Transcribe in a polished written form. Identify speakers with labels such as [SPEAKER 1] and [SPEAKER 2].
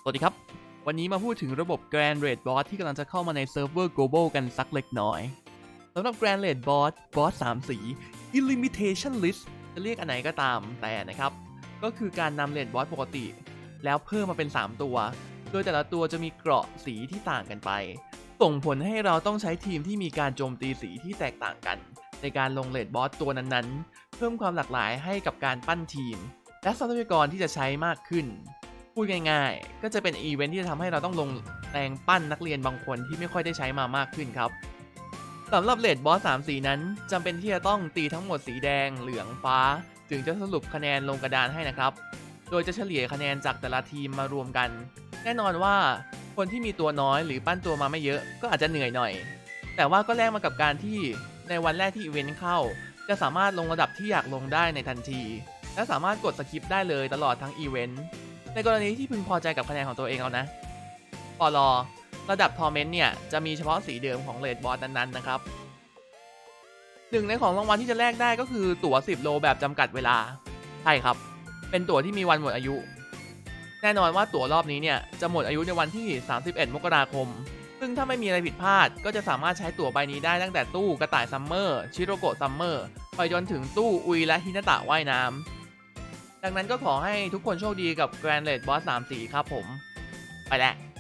[SPEAKER 1] สวัสดีครับวันนี้มาพูดถึงระบบ Grand Raid Boss ที่กำลังจะเข้ามาในเซิร์ฟเวอร์ Global กันสักเล็กน้อยสำหรับ Grand Raid Boss 3 สี Illimitation List จะเรียกอันไหนก็ตามแต่นะครับก็คือการนำ Raid Boss ปกติแล้วเพิ่มมาเป็น3ตัวโดยแต่ละตัวจะมีเกราะสีที่ต่างกันไปส่งผลให้เราต้องใช้ทีมที่มีการโจมตีสีที่แตกต่างกันในการลง Raid Boss ตัวนั้นๆเพิ่มความหลากหลายให้กับการปั้นทีมและทรัพยากรที่จะใช้มากขึ้นพูดง่ายๆก็จะเป็นอีเวนท์ที่จะทำให้เราต้องลงแรงปั้นนักเรียนบางคนที่ไม่ค่อยได้ใช้มามากขึ้นครับสำหรับเรดบอส3สีนั้นจำเป็นที่จะต้องตีทั้งหมดสีแดงเหลืองฟ้าถึงจะสรุปคะแนนลงกระดานให้นะครับโดยจะเฉลี่ยคะแนนจากแต่ละทีมมารวมกันแน่นอนว่าคนที่มีตัวน้อยหรือปั้นตัวมาไม่เยอะก็อาจจะเหนื่อยหน่อยแต่ว่าก็แลกมากับการที่ในวันแรกที่อีเวนต์เข้าจะสามารถลงระดับที่อยากลงได้ในทันทีและสามารถกดสคิปได้เลยตลอดทั้งอีเวนต์ในกรณีที่พึงพอใจกับคะแนนของตัวเองแล้วนะปลระดับทอร์เมนต์เนี่ยจะมีเฉพาะสีเดิมของเรดบอสนั้นๆนะครับหนึ่งในของรางวัลที่จะแลกได้ก็คือตั๋ว10 โลแบบจำกัดเวลาใช่ครับเป็นตั๋วที่มีวันหมดอายุแน่นอนว่าตั๋วรอบนี้เนี่ยจะหมดอายุในวันที่31 มกราคมซึ่งถ้าไม่มีอะไรผิดพลาดก็จะสามารถใช้ตั๋วใบนี้ได้ตั้งแต่ตู้กระต่ายซัมเมอร์ชิโรโกะซัมเมอร์ไปจนถึงตู้อุยและฮินาตะว่ายน้ำดังนั้นก็ขอให้ทุกคนโชคดีกับ Grand Raid Boss 3 สีครับผมไปแล้ว